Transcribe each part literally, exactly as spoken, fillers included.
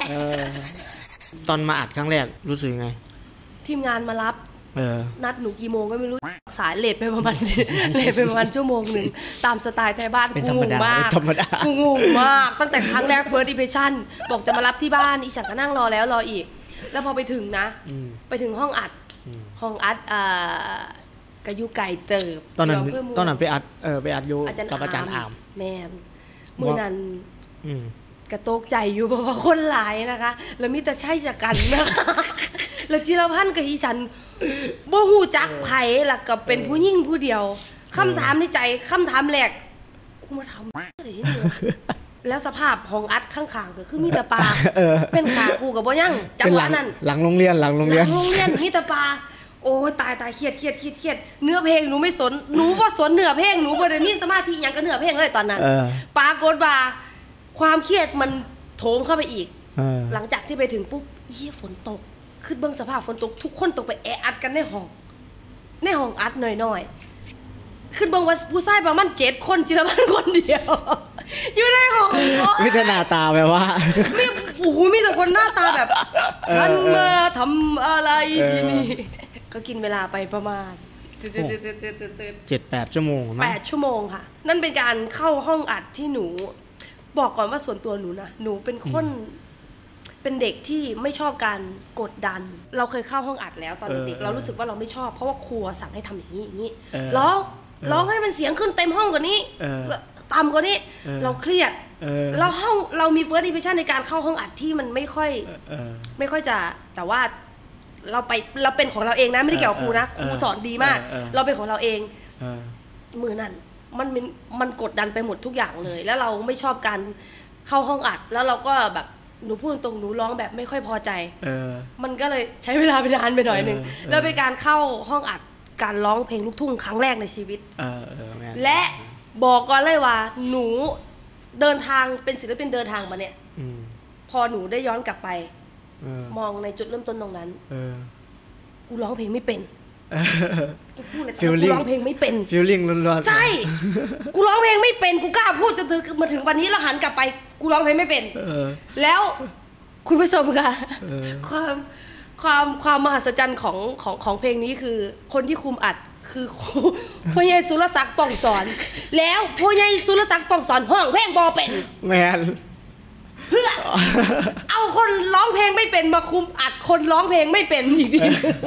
ตอนมาอัดครั้งแรกรู้สึกไงทีมงานมารับนัดหนูกี่โมงก็ไม่รู้สายเลทไปประมาณเลทไปประมาณชั่วโมงหนึ่งตามสไตล์ไทยบ้านกูงงมากกูงงมากตั้งแต่ครั้งแรก first impression บอกจะมารับที่บ้านอีฉันก็นั่งรอแล้วรออีกแล้วพอไปถึงนะไปถึงห้องอัดห้องอัดกระยุไก่เติบตอนนั้นตอนนั้นไปอัดเออไปอัดอยู่กับอาจารย์อามแมนมือนั้นกระโตกใจอยู่เพราะว่าคนหลายนะคะแล้วมีแต่ใช่จักกันนะคะแล้วจิรพันธ์กับอีฉันบ่ฮู้จักไผล่ะก็เป็นผู้หญิงผู้เดียวคำถามในใจคำถามแรกกูมาทำอะไรที่นี่แล้วสภาพห้องอัดข้างๆก็คือมีแต่ปลาเป็นขากูกับบ่ยังจังหวะนั้นหลังโรงเรียนหลังโรงเรียนหลังโรงเรียนมีแต่ปลาโอ้ยตายตายเครียดเครียดเครียดเครียดเนื้อเพลงหนูไม่สนหนูบ่สนเนื้อเพลงหนูบ่ได้มีสมาธิหยังกับเนื้อเพลงเลยตอนนั้นปรากฏว่าความเครียดมันโถมเข้าไปอีกหลังจากที่ไปถึงปุ๊บเหี้ยฝนตกขึ้นเบื้องสภาพฝนตกทุกคนต้องไปแออัดกันในห้องในห้องอัดหน่อยๆขึ้นเบื้องว่าผู้ชายประมาณเจ็ดคนจิรพันธ์คนเดียวอยู่ในห้องวิทนาตาแบบว่ามีโอ้โหมีแต่คนหน้าตาแบบฉันมาทำอะไรที่นี่ก็กินเวลาไปประมาณเจ็ดแปดชั่วโมงแปดชั่วโมงค่ะนั่นเป็นการเข้าห้องอัดที่หนูบอกก่อนว่าส่วนตัวหนูนะหนูเป็นคนเป็นเด็กที่ไม่ชอบการกดดันเราเคยเข้าห้องอัดแล้วตอนเด็กเรารู้สึกว่าเราไม่ชอบเพราะว่าครูสั่งให้ทำอย่างนี้อย่างนี้ร้องร้องให้มันเสียงขึ้นเต็มห้องกว่านี้ต่ำกว่านี้เราเครียดเราห้องเรามี first impression ในการเข้าห้องอัดที่มันไม่ค่อยไม่ค่อยจะแต่ว่าเราไปเราเป็นของเราเองนะไม่ได้เกี่ยวกับครูนะครูสอนดีมากเราเป็นของเราเองมือนั่นมันมันกดดันไปหมดทุกอย่างเลยแล้วเราไม่ชอบการเข้าห้องอัดแล้วเราก็แบบหนูพูดตรงหนูร้องแบบไม่ค่อยพอใจมันก็เลยใช้เวลาไปนานไปหน่อยนึงแล้วเป็นการเข้าห้องอัดการร้องเพลงลูกทุ่งครั้งแรกในชีวิตและบอกก่อนเลยว่าหนูเดินทางเป็นศิลปินเดินทางมาเนี่ยพอหนูได้ย้อนกลับไปมองในจุดเริ่มต้นตรงนั้นกูร้องเพลงไม่เป็นกูพูดเลยกูร้องเพลงไม่เป็นฟีลลิ่งล้วนๆใช่กูร้องเพลงไม่เป็นกูกล้าพูดจนถึงมาถึงวันนี้แล้วหันกลับไปกูร้องเพลงไม่เป็นแล้วคุณผู้ชมค่ะความความความมหัศจรรย์ของของของเพลงนี้คือคนที่คุมอัดคือพ่อใหญ่สุรศักดิ์ป่องสอนแล้วพ่อใหญ่สุรศักดิ์ป่องสอนห้องเพลงบ่เป็นแมนเพื่อเอาคนร้องเพลงไม่เป็นมาคุมอัดคนร้องเพลงไม่เป็นอีกที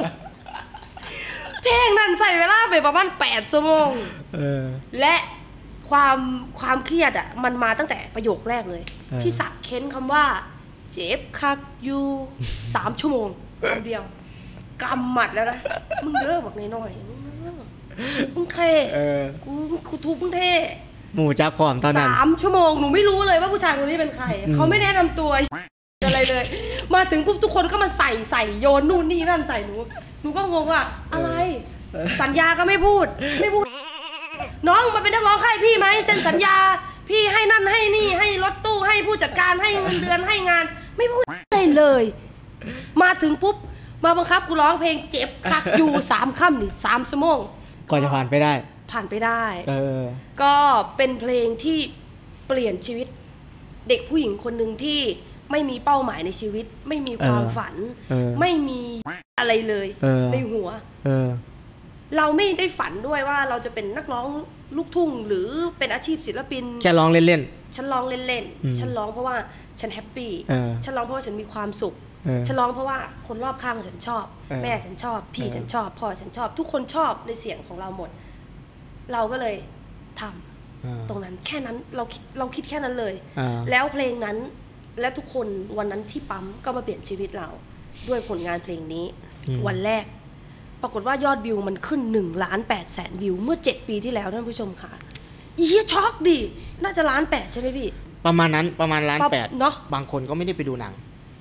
เพลงนั้นใส่เวลาไปประมาณแปดชั่วโมงและความความเครียดอ่ะมันมาตั้งแต่ประโยคแรกเลยพี่ศักดิ์เค้นคำว่าเจ็บคักอยู่สามชั่วโมงคำเดียวกำหมัดแล้วนะมึงเลิกบอกน้อยๆมึงเท่กูกูทุบมึงเท่หมู่จักความตอนนั้นสามชั่วโมงหนูไม่รู้เลยว่าผู้ชายคนนี้เป็นใครเขาไม่แนะนำตัวอะไรเลยมาถึงปุ๊บทุกคนก็มาใส่ใส่โยนนู่นนี่นั่นใส่หนูหนูก็งงว่าอะไรสัญญาก็ไม่พูดไม่พูดน้องมาเป็นนักร้องค่ายพี่ไหมเซ็นสัญญาพี่ให้นั่นให้นี่ให้รถตู้ให้ผู้จัดการให้เงินเดือนให้งานไม่พูดอะไรเลยมาถึงปุ๊บมาบังคับกูร้องเพลงเจ็บคักอยู่สามค่ำนี่สามชั่วโมงก่อนจะผ่านไปได้ผ่านไปได้ก็เป็นเพลงที่เปลี่ยนชีวิตเด็กผู้หญิงคนหนึ่งที่ไม่มีเป้าหมายในชีวิตไม่มีความฝันไม่มีอะไรเลยในหัวเราไม่ได้ฝันด้วยว่าเราจะเป็นนักร้องลูกทุ่งหรือเป็นอาชีพศิลปินแค่ร้องเล่นๆฉันร้องเล่นๆฉันร้องเพราะว่าฉันแฮปปี้ฉันร้องเพราะว่าฉันมีความสุขฉันร้องเพราะว่าคนรอบข้างฉันชอบแม่ฉันชอบพี่ฉันชอบพ่อฉันชอบทุกคนชอบในเสียงของเราหมดเราก็เลยทำตรงนั้นแค่นั้นเราเราคิดแค่นั้นเลยแล้วเพลงนั้นและทุกคนวันนั้นที่ปั๊มก็มาเปลี่ยนชีวิตเราด้วยผลงานเพลงนี้วันแรกปรากฏว่ายอดวิวมันขึ้นหนึ่งล้านแปดแสนวิวเมื่อเจ็ดปีที่แล้วท่านผู้ชมค่ะอีเหี้ยช็อกดิน่าจะล้านแปดใช่ไหมพี่ประมาณนั้นประมาณล้านแปดเนาะบางคนก็ไม่ได้ไปดูหนัง